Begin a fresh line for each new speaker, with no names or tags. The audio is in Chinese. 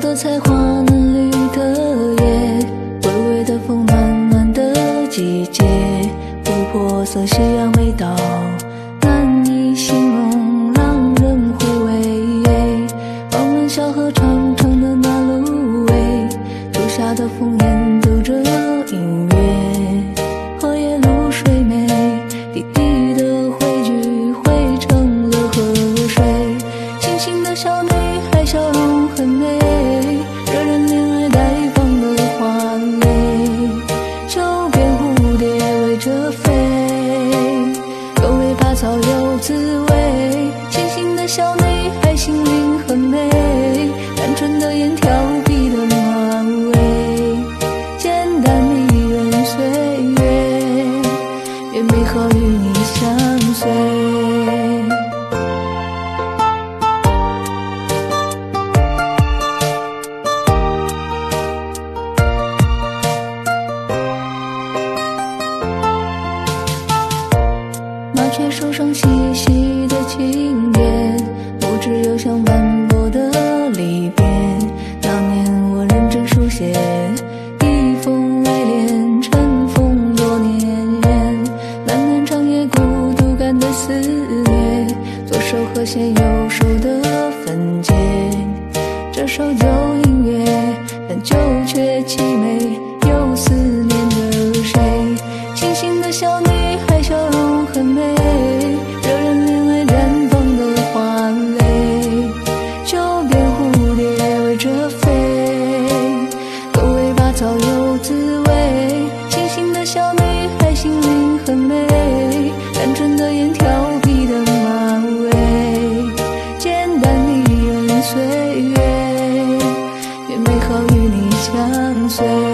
色彩花嫩绿的叶，微微的风暖暖的季节，琥珀色夕阳味道难以形容，让人回味。望门小河长长的那芦苇，树下的枫叶奏着音乐，荷叶露水美，滴滴的汇聚汇成了河水。清醒的小女孩笑容很美，惹人恋爱待放的花蕾，秋边蝴蝶围着飞，狗尾巴草有滋味。清醒的小女孩心灵很美，单纯的眼，调皮的马尾，简单迷人岁月，愿美好与你相随。麻雀手上细细的轻点，不知又像斑驳的离别。那年我认真书写，一封爱恋尘封多年，漫漫长夜孤独感的肆虐，左手和弦右手的分解。这首旧音乐，但旧却凄美，又思念着谁？清醒的小女孩笑容很美，惹人恋爱绽放的花蕾，秋边蝴蝶围着飞，狗尾巴草有滋味。清醒的小女孩心灵很美，单纯的眼，调皮的马尾，简单迷人岁月，愿美好与你相随。